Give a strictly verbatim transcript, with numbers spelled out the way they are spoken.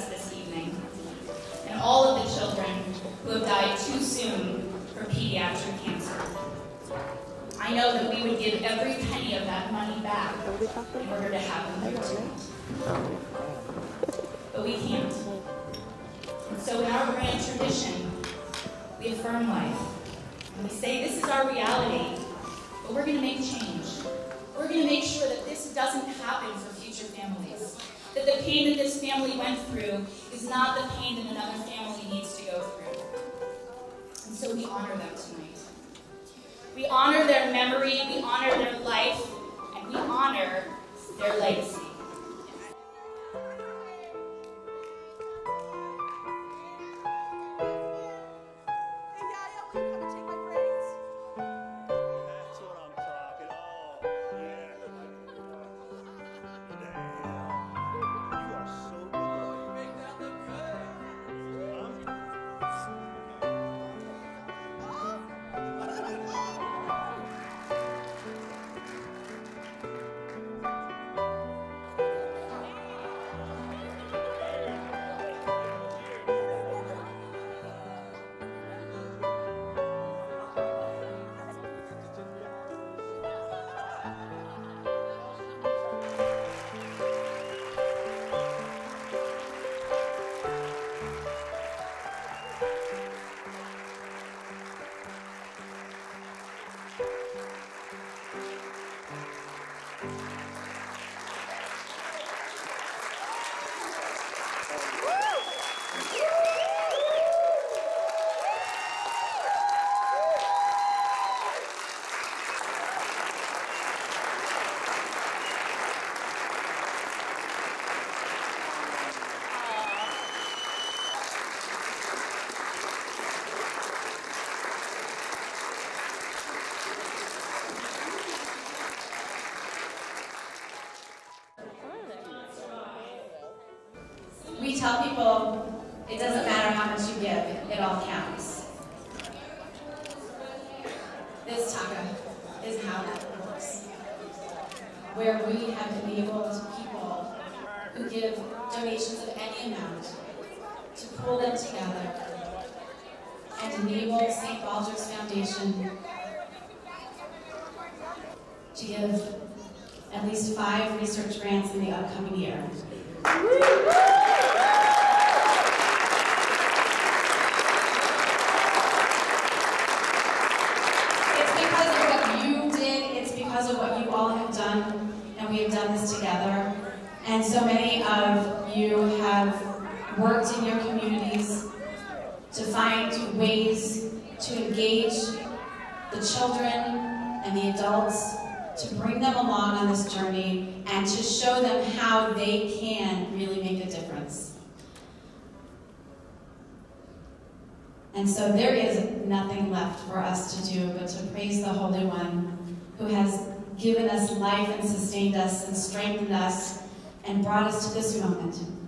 us this evening, and all of the children who have died too soon for pediatric cancer. I know that we would give every penny of that money back in order to have them here tonight. But we can't. And so in our grand tradition, we affirm life. And we say this is our reality, but we're going to make change. We're going to make sure that this doesn't happen for future families. That the pain that this family went through is not the pain that another family needs to go through. And so we honor them tonight. We honor their memory, we honor their life, and we honor their legacy. We tell people it doesn't matter how much you give, it all counts. This taka is how that works. Where we have enabled people who give donations of any amount to pull them together and enable Saint Baldrick's Foundation to give at least five research grants in the upcoming year. Of what you all have done, and we have done this together. And so many of you have worked in your communities to find ways to engage the children and the adults, to bring them along on this journey and to show them how they can really make a difference. And so there is nothing left for us to do but to praise the Holy One who has given us life and sustained us and strengthened us and brought us to this moment.